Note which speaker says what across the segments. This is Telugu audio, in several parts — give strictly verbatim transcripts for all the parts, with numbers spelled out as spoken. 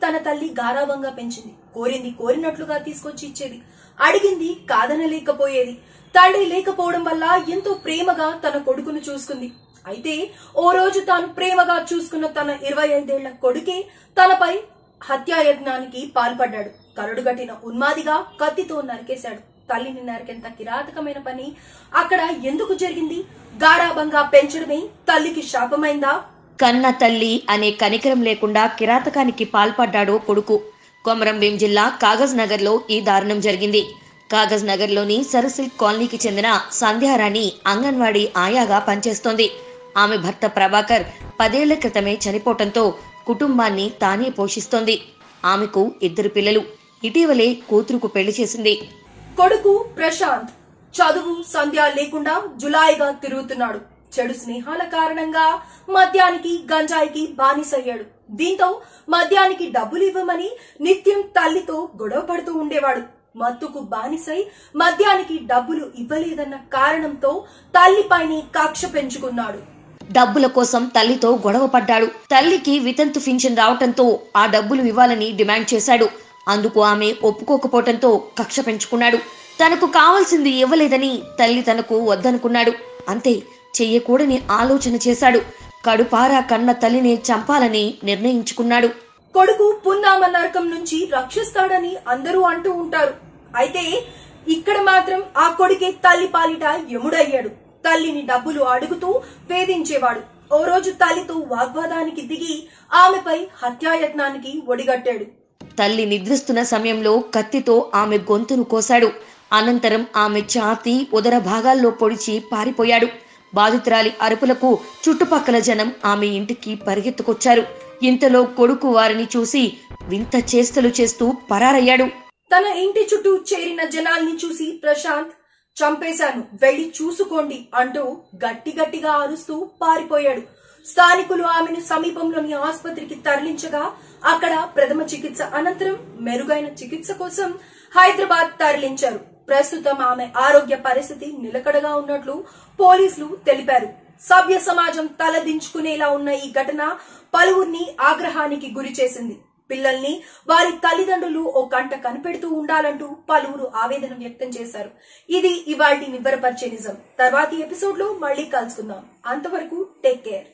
Speaker 1: తన తల్లి గారాబంగా పెంచింది. కోరింది కోరినట్లుగా తీసుకొచ్చి ఇచ్చేది, అడిగింది కాదనలేకపోయేది. తండ్రి లేకపోవడం వల్ల ఎంతో ప్రేమగా తన కొడుకును చూసుకుంది. అయితే ఓ రోజు తాను ప్రేమగా చూసుకున్న తన ఇరవై ఐదేళ్ల కొడుకే తనపై హత్యాయత్నానికి పాల్పడ్డాడు. కరడుగట్టిన ఉన్మాదిగా కత్తితో నరికేశాడు. తల్లిని నరికేంత కిరాతకమైన పని అక్కడ ఎందుకు జరిగింది? గారాబంగా పెంచడమే తల్లికి శాపమైందా?
Speaker 2: కన్న తల్లి అనే కనికరం లేకుండా కిరాతకానికి పాల్పడ్డాడు కొడుకు. కొమరంభీం జిల్లా కాగజ్ నగర్ లో ఈ దారుణం జరిగింది. కాగజ్ నగర్ లోని సరసిల్క్ కాలనీకి చెందిన సంధ్యారాణి అంగన్వాడీ ఆయాగా పనిచేస్తోంది. ఆమె భర్త ప్రభాకర్ పదేళ్ల క్రితమే చనిపోవటంతో కుటుంబాన్ని తానే పోషిస్తోంది. ఆమెకు ఇద్దరు పిల్లలు. ఇటీవలే కూతురుకు పెళ్లి చేసింది.
Speaker 1: కొడుకు ప్రశాంత్ చదువు సంధ్య లేకుండా జులాయిగా తిరుగుతున్నాడు. చెడు స్నేహాల కారణంగా మద్యానికి గంజాయికి బానిసయ్యాడు. దీంతో మద్యానికి డబ్బులు ఇవ్వమని నిత్యం తల్లితో గొడవ పడుతూ ఉండేవాడు. మత్తుకు బానిసై మద్యానికి డబ్బులు ఇవ్వలేదన్న కారణంతో తల్లిపైనే కక్ష పెంచుకున్నాడు.
Speaker 2: డబ్బుల కోసం తల్లితో గొడవ పడ్డాడు. తల్లికి వితంతు పింఛన్ రావటంతో ఆ డబ్బులు ఇవ్వాలని డిమాండ్ చేశాడు. అందుకు ఆమె ఒప్పుకోకపోవటంతో కక్ష పెంచుకున్నాడు. తనకు కావాల్సింది ఇవ్వలేదని తల్లి తనకు వద్దనుకున్నాడు. అంతే, చెయ్యకూడని ఆలోచన చేశాడు. కడుపారా కన్న తల్లిని చంపాలని నిర్ణయించుకున్నాడు.
Speaker 1: కొడుకు పున్నామ నరకం నుంచి రక్షిస్తాడని అందరూ అంటూ ఉంటారు. అయితే ఇక్కడ మాత్రం ఆ కొడుకే తల్లి పాలిట యముడయ్యాడు. తల్లిని డబ్బులు అడుగుతూ వేధించేవాడు. ఓ రోజు తల్లితో వాగ్వాదానికి దిగి ఆమెపై హత్యాయత్నానికి ఒడిగట్టాడు.
Speaker 2: తల్లి నిద్రిస్తున్న సమయంలో కత్తితో ఆమె గొంతును కోశాడు. అనంతరం ఆమె ఛాతీ ఉదర భాగాల్లో పొడిచి పారిపోయాడు. బాధితురాలి అరుపులకు చుట్టుపక్కల జనం ఆమె ఇంటికి పరిగెత్తుకొచ్చారు. ఇంతలో కొడుకు వారిని చూసి వింత చేష్టలు చేస్తూ పరారయ్యాడు.
Speaker 1: తన ఇంటి చుట్టూ చేరిన జనాల్ని చూసి ప్రశాంత్ చంపేశాను, వెళ్లి చూసుకోండి అంటూ గట్టి గట్టిగా అరుస్తూ పారిపోయాడు. స్థానికులు ఆమెను సమీపంలోని ఆసుపత్రికి తరలించగా అక్కడ ప్రథమ చికిత్స అనంతరం మెరుగైన చికిత్స కోసం హైదరాబాద్ తరలించారు. ప్రస్తుతం ఆమె ఆరోగ్య పరిస్థితి నిలకడగా ఉన్నట్లు పోలీసులు తెలిపారు. సభ్య సమాజం తలదించుకునేలా ఉన్న ఈ ఘటన పలువురిని ఆగ్రహానికి గురి చేసింది. పిల్లల్ని వారి తల్లిదండ్రులు ఓ కంట కనిపెడుతూ ఉండాలంటూ పలువురు ఆవేదన వ్యక్తం చేశారు. ఇది ఇవాల్టి నివ్వెరపరిచే నిజం. తర్వాతి ఎపిసోడ్ లో మళ్లీ కలుసుకుందాం. అంతవరకు టేక్ కేర్.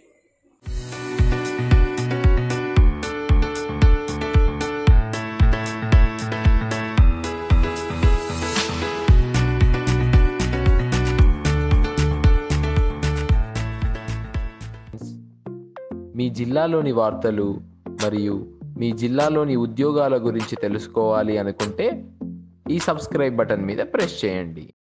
Speaker 3: మీ జిల్లాలోని వార్తలు మరియు మీ జిల్లాలోని ఉద్యోగాల గురించి తెలుసుకోవాలి అనుకుంటే ఈ సబ్స్క్రైబ్ బటన్ మీద ప్రెస్ చేయండి.